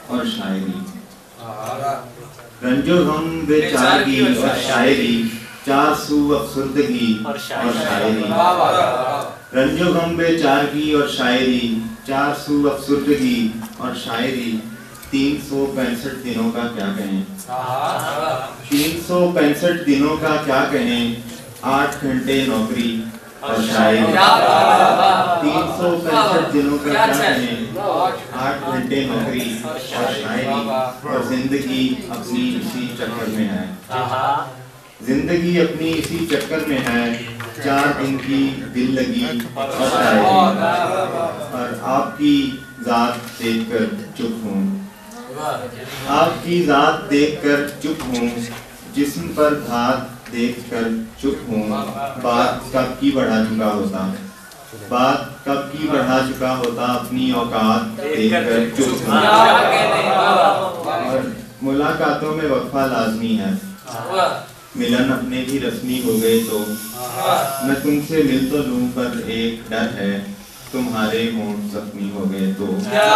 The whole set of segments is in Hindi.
और शायरी। रंजो गम बेचारगी और शायरी, चार सू अफसुर्दगी और शायरी। रंजो गम बेचारगी और शायरी, चार सू अफसुर्दगी और शायरी। 365 दिनों का क्या कहें, 365 दिनों का क्या कहें, 8 घंटे नौकरी और शायरी। 365 दिनों का क्या कहें, 8 घंटे नौकरी और शायरी। और जिंदगी अपनी इसी चक्कर में है, जिंदगी अपनी इसी चक्कर में है। 4 दिन की दिल लगी और शायरी। और आपकी जात देखकर चुप हूँ, आपकी जात देखकर चुप हूँ। जिस्म पर धात देखकर चुप हूँ। बात कब की बढ़ा चुका होता, बात कब की बढ़ा चुका होता, अपनी औकात देखकर चुप हूँ। और मुलाकातों में वक्फा लाजमी है, मिलन अपने भी रस्मी हो गए तो। मैं तुमसे मिल तो लूं पर एक डर है, तुम्हारे होंठ जख्मी हो गए तो।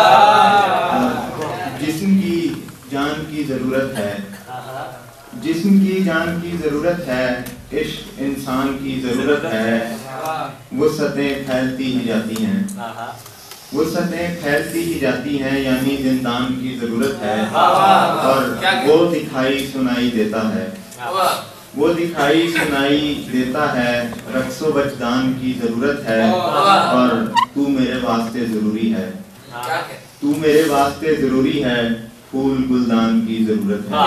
जिस्म की जान की जरूरत है, जिस्म की जान की जरूरत है, इश्क इंसान की जरूरत है। वुसअतें फैलती ही जाती हैं, वुसअतें फैलती ही जाती हैं, यानी जिंदान की जरूरत है। और वो दिखाई सुनाई देता है, वो दिखाई सुनाई देता है। रक्सो बचदान की जरूरत है। और तू मेरे वास्ते जरूरी है, तू मेरे वास्ते जरूरी है। फूल गुलदान की जरूरत है।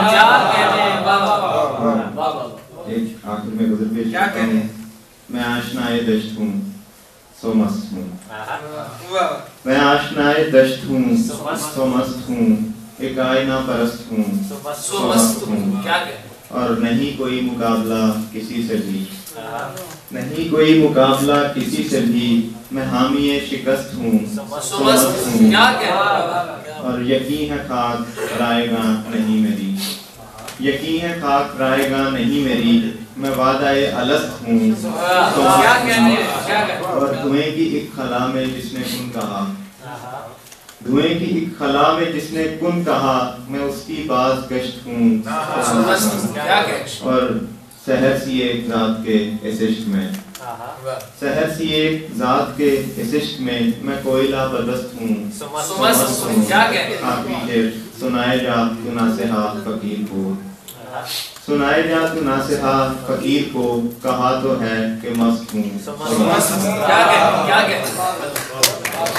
एक आखिर में गुजर पेश करता हूँ। मैं आशनाए दश्त हूँ सो मस्त हूँ, मैं आशनाए दश्त हूँ सो मस्त हूँ। एक आईना परस्त हूँ सो मस्त हूँ। और नहीं कोई मुकाबला किसी से भी, नहीं कोई मुकाबला किसी से भी। मैं हामिए शिकस्त हूँ सो मस्त हूँ। और यकीन है खाक रायगा नहीं मेरी, यकीन है खाक रायगा नहीं मेरी। मैं वादाए अलस्त हूँ। और धुएं की एक खला में जिसने कुन कहा, धुएं की एक खला में जिसने कुन कहा। मैं उसकी बाज गश्त हूँ। और सहर सी एक जात के इस इश्क में, सहर सी एक जात के इस इश्क में। मैं कोयला बदस्त हूँ। सुनाए जा तू नासिहा फकीर को, सुनाए जा तू नासिहा फकीर को। कहा तो है कि मस्त हूँ।